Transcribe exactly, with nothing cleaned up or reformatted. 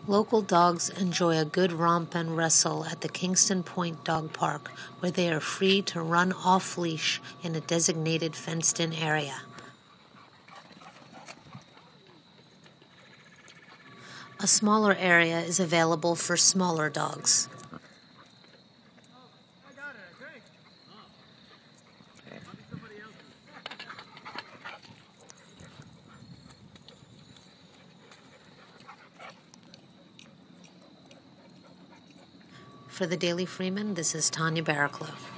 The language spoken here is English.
Local dogs enjoy a good romp and wrestle at the Kingston Point Dog Park, where they are free to run off-leash in a designated fenced-in area. A smaller area is available for smaller dogs. For the Daily Freeman, this is Tanya Barraclough.